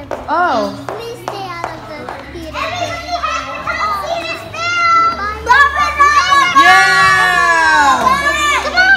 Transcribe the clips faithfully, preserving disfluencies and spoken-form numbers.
Oh. Please stay out of the theater. Yeah! Come on!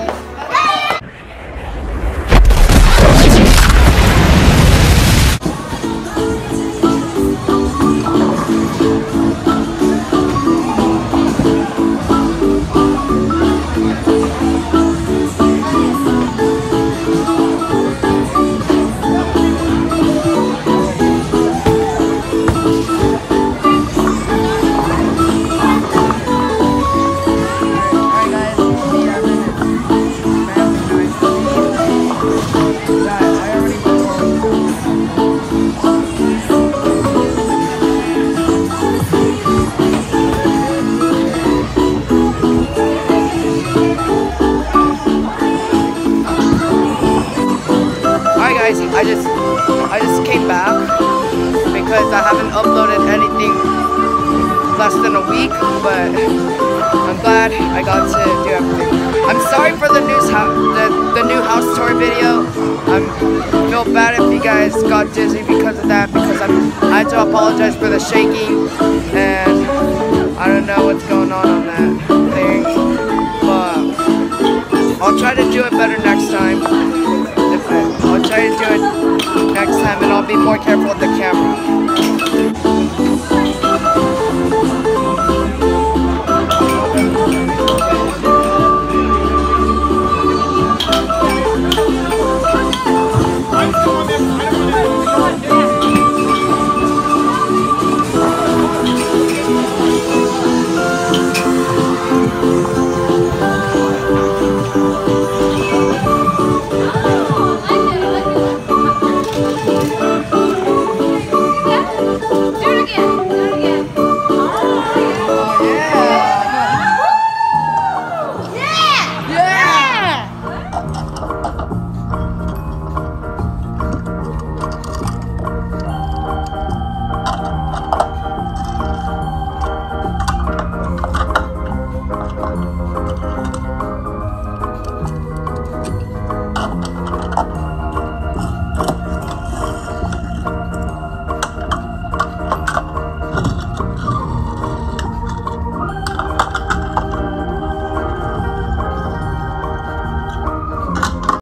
I just I just came back because I haven't uploaded anything less than a week, but I'm glad I got to do everything. I'm sorry for the news the, the new house tour video. I feel bad if you guys got dizzy because of that, because I'm, I had to apologize for the shaking, and I don't know what's going on on that thing, but I'll try to do it better next time. I'll try to do it next time, and I'll be more careful with the camera.